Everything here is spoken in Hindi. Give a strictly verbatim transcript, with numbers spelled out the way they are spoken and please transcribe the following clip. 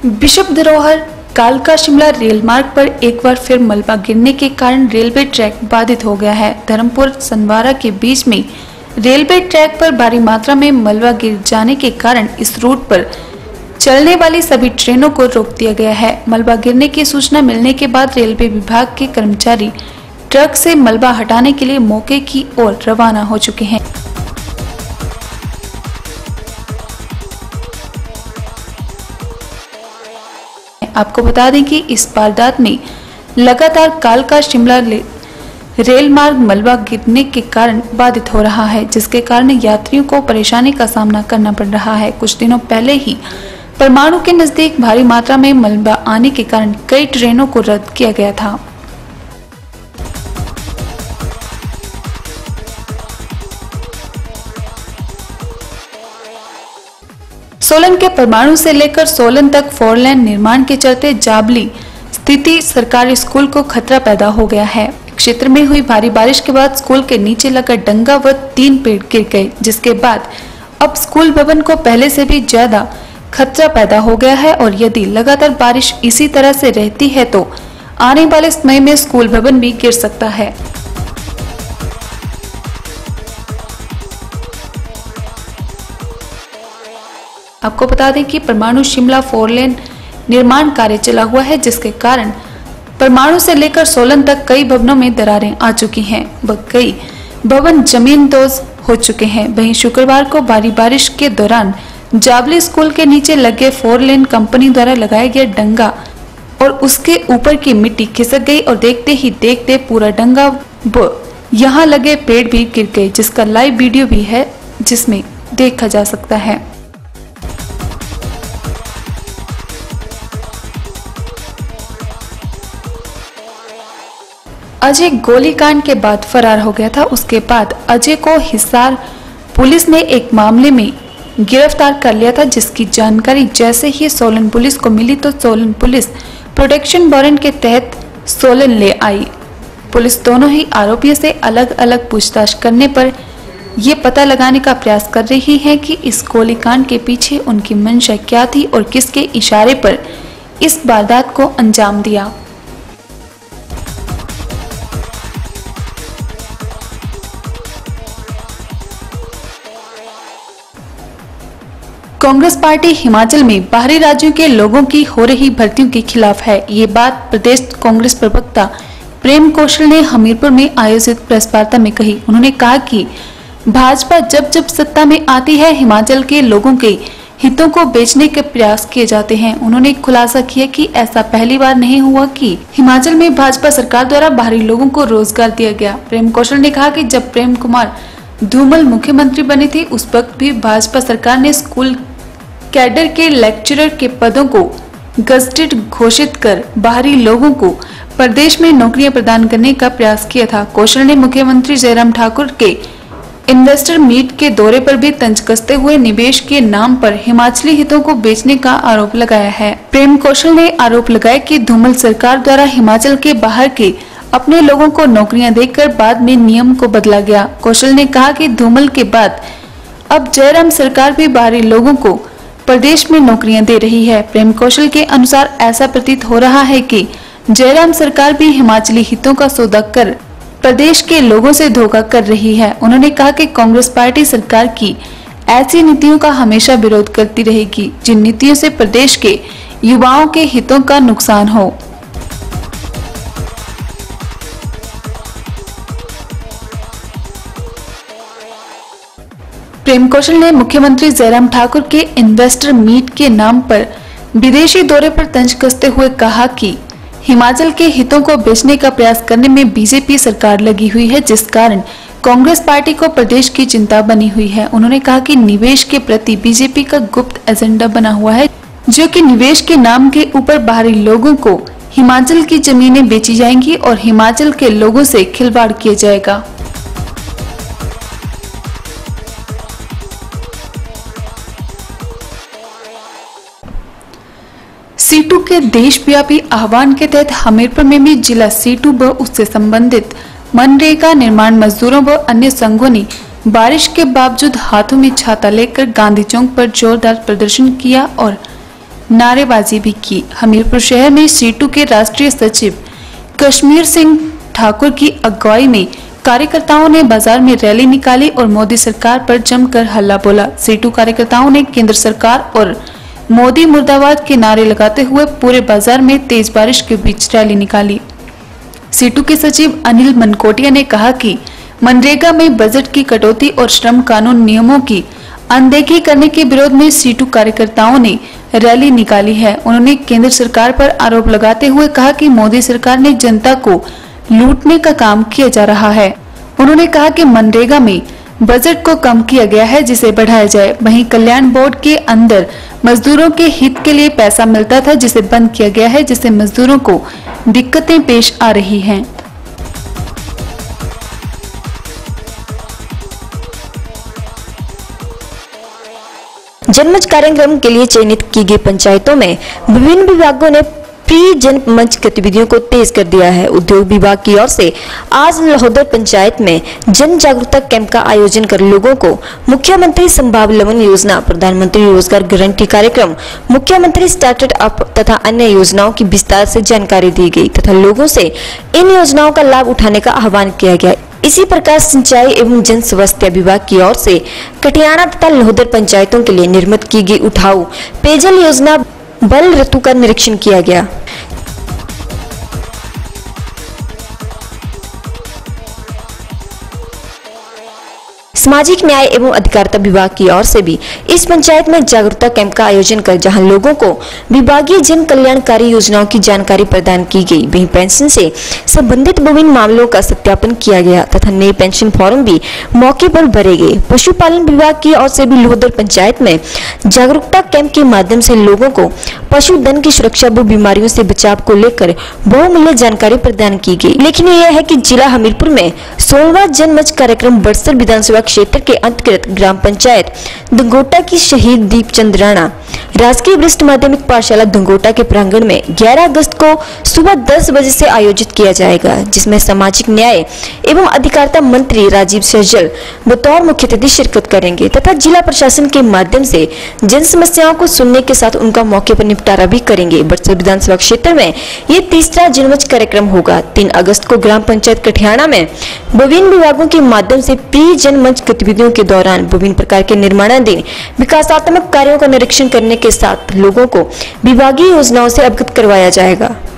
विश्व धरोहर कालका शिमला रेल मार्ग पर एक बार फिर मलबा गिरने के कारण रेलवे ट्रैक बाधित हो गया है। धर्मपुर सनवारा के बीच में रेलवे ट्रैक पर भारी मात्रा में मलबा गिर जाने के कारण इस रूट पर चलने वाली सभी ट्रेनों को रोक दिया गया है। मलबा गिरने की सूचना मिलने के बाद रेलवे विभाग के कर्मचारी ट्रक से मलबा हटाने के लिए मौके की ओर रवाना हो चुके हैं। आपको बता दें कि इस वारदात में लगातार कालका शिमला रेल मार्ग मलबा गिरने के कारण बाधित हो रहा है, जिसके कारण यात्रियों को परेशानी का सामना करना पड़ रहा है। कुछ दिनों पहले ही परमाणु के नजदीक भारी मात्रा में मलबा आने के कारण कई ट्रेनों को रद्द किया गया था। सोलन के परमाणु से लेकर सोलन तक फोर लेन निर्माण के चलते जाबली स्थिति सरकारी स्कूल को खतरा पैदा हो गया है। क्षेत्र में हुई भारी बारिश के बाद स्कूल के नीचे लगा डंगा व तीन पेड़ गिर गए, जिसके बाद अब स्कूल भवन को पहले से भी ज्यादा खतरा पैदा हो गया है और यदि लगातार बारिश इसी तरह से रहती है तो आने वाले समय में स्कूल भवन भी गिर सकता है। आपको बता दें कि परमाणु शिमला फोर लेन निर्माण कार्य चला हुआ है, जिसके कारण परमाणु से लेकर सोलन तक कई भवनों में दरारें आ चुकी हैं व कई भवन जमींदोज हो चुके हैं। वहीं शुक्रवार को भारी बारिश के दौरान जाबली स्कूल के नीचे लगे फोर लेन कंपनी द्वारा लगाया गया डंगा और उसके ऊपर की मिट्टी खिसक गई और देखते ही देखते पूरा डंगा व यहाँ लगे पेड़ भी गिर गए, जिसका लाइव वीडियो भी है जिसमें देखा जा सकता है। अजय गोलीकांड के बाद फरार हो गया था। उसके बाद अजय को हिसार पुलिस ने एक मामले में गिरफ्तार कर लिया था, जिसकी जानकारी जैसे ही सोलन पुलिस को मिली तो सोलन पुलिस प्रोटेक्शन वारंट के तहत सोलन ले आई। पुलिस दोनों ही आरोपियों से अलग अलग पूछताछ करने पर यह पता लगाने का प्रयास कर रही है कि इस गोलीकांड के पीछे उनकी मंशा क्या थी और किसके इशारे पर इस वारदात को अंजाम दिया। कांग्रेस पार्टी हिमाचल में बाहरी राज्यों के लोगों की हो रही भर्तियों के खिलाफ है। ये बात प्रदेश कांग्रेस प्रवक्ता प्रेम कौशल ने हमीरपुर में आयोजित प्रेस वार्ता में कही। उन्होंने कहा कि भाजपा जब जब सत्ता में आती है हिमाचल के लोगों के हितों को बेचने के प्रयास किए जाते हैं। उन्होंने खुलासा किया कि ऐसा पहली बार नहीं हुआ कि हिमाचल में भाजपा सरकार द्वारा बाहरी लोगों को रोजगार दिया गया। प्रेम कौशल ने कहा कि जब प्रेम कुमार धूमल मुख्यमंत्री बने थे उस वक्त भी भाजपा सरकार ने स्कूल कैडर के लेक्चरर के पदों को गजटेड घोषित कर बाहरी लोगों को प्रदेश में नौकरियां प्रदान करने का प्रयास किया था। कौशल ने मुख्यमंत्री जयराम ठाकुर के इन्वेस्टर मीट के दौरे पर भी तंज कसते हुए निवेश के नाम पर हिमाचली हितों को बेचने का आरोप लगाया है। प्रेम कौशल ने आरोप लगाया कि धूमल सरकार द्वारा हिमाचल के बाहर के अपने लोगों को नौकरियां देकर बाद में नियम को बदला गया। कौशल ने कहा कि धूमल के बाद अब जयराम सरकार भी बाहरी लोगों को प्रदेश में नौकरियां दे रही है। प्रेम कौशल के अनुसार ऐसा प्रतीत हो रहा है कि जयराम सरकार भी हिमाचली हितों का सौदा कर प्रदेश के लोगों से धोखा कर रही है। उन्होंने कहा कि कांग्रेस पार्टी सरकार की ऐसी नीतियों का हमेशा विरोध करती रहेगी जिन नीतियों से प्रदेश के युवाओं के हितों का नुकसान हो। प्रेम कौशल ने मुख्यमंत्री जयराम ठाकुर के इन्वेस्टर मीट के नाम पर विदेशी दौरे पर तंज कसते हुए कहा कि हिमाचल के हितों को बेचने का प्रयास करने में बीजेपी सरकार लगी हुई है, जिस कारण कांग्रेस पार्टी को प्रदेश की चिंता बनी हुई है। उन्होंने कहा कि निवेश के प्रति बीजेपी का गुप्त एजेंडा बना हुआ है, जो कि निवेश के नाम के ऊपर बाहरी लोगों को हिमाचल की जमीनें बेची जाएंगी और हिमाचल के लोगों से खिलवाड़ किया जाएगा। सीटू के देशव्यापी आह्वान के तहत हमीरपुर में भी जिला सीटू व उससे संबंधित मनरेगा निर्माण मजदूरों व अन्य संघों ने बारिश के बावजूद हाथों में छाता लेकर गांधी चौक पर जोरदार प्रदर्शन किया और नारेबाजी भी की। हमीरपुर शहर में सीटू के राष्ट्रीय सचिव कश्मीर सिंह ठाकुर की अगुवाई में कार्यकर्ताओं ने बाजार में रैली निकाली और मोदी सरकार पर जमकर हल्ला बोला। सीटू कार्यकर्ताओं ने केंद्र सरकार और मोदी मुर्दाबाद के नारे लगाते हुए पूरे बाजार में तेज बारिश के बीच रैली निकाली। सीटू के सचिव अनिल मनकोटिया ने कहा कि मनरेगा में बजट की कटौती और श्रम कानून नियमों की अनदेखी करने के विरोध में सीटू कार्यकर्ताओं ने रैली निकाली है। उन्होंने केंद्र सरकार पर आरोप लगाते हुए कहा कि मोदी सरकार ने जनता को लूटने का काम किया जा रहा है। उन्होंने कहा कि मनरेगा में बजट को कम किया गया है, जिसे बढ़ाया जाए। वहीं कल्याण बोर्ड के अंदर मजदूरों के हित के लिए पैसा मिलता था, जिसे बंद किया गया है, जिससे मजदूरों को दिक्कतें पेश आ रही हैं। जनमंच कार्यक्रम के लिए चयनित की गई पंचायतों में विभिन्न विभागों ने प्री जनमंच गतिविधियों को तेज कर दिया है। उद्योग विभाग की ओर से आज लहोदर पंचायत में जन जागरूकता कैंप का आयोजन कर लोगों को मुख्यमंत्री संभावलवन योजना, प्रधानमंत्री रोजगार गारंटी कार्यक्रम, मुख्यमंत्री स्टार्टअप तथा अन्य योजनाओं की विस्तार से जानकारी दी गई तथा लोगों से इन योजनाओं का लाभ उठाने का आह्वान किया गया। इसी प्रकार सिंचाई एवं जन स्वास्थ्य विभाग की ओर से कटियाना तथा लहोदर पंचायतों के लिए निर्मित की गई उठाऊ पेयजल योजना बल ऋतु का निरीक्षण किया गया। सामाजिक न्याय एवं अधिकारिता विभाग की ओर से भी इस पंचायत में जागरूकता कैंप का आयोजन कर जहां लोगों को विभागीय जन कल्याणकारी योजनाओं की जानकारी प्रदान की गई, वहीं पेंशन से संबंधित विभिन्न मामलों का सत्यापन किया गया तथा नए पेंशन फॉर्म भी मौके पर भरे गए। पशुपालन विभाग की ओर से भी लहोदर पंचायत में जागरूकता कैंप के माध्यम से लोगों को पशुधन की सुरक्षा व बीमारियों से बचाव को लेकर बहुमूल्य जानकारी प्रदान की गई। लेकिन यह है कि जिला हमीरपुर में सोलहवां जनमंच कार्यक्रम बड़सर विधानसभा क्षेत्र के अंतर्गत ग्राम पंचायत दंगोटा की शहीद दीपचंद राणा राजकीय वरिष्ठ माध्यमिक पाठशाला दंगोटा के प्रांगण में ग्यारह अगस्त को सुबह दस बजे से आयोजित किया जाएगा, जिसमें सामाजिक न्याय एवं अधिकारिता मंत्री राजीव सहजल बतौर मुख्य अतिथि शिरकत करेंगे तथा जिला प्रशासन के माध्यम से जन समस्याओं को सुनने के साथ उनका मौके पर निपटारा भी करेंगे। बड़सर विधानसभा क्षेत्र में ये तीसरा जनमंच कार्यक्रम होगा। तीन अगस्त को ग्राम पंचायत कटियाना में विभिन्न विभागों के माध्यम से प्री जनमंच गतिविधियों के दौरान विभिन्न प्रकार के निर्माणाधीन विकासात्मक कार्यों का निरीक्षण करने के साथ लोगों को विभागीय योजनाओं से अवगत करवाया जाएगा।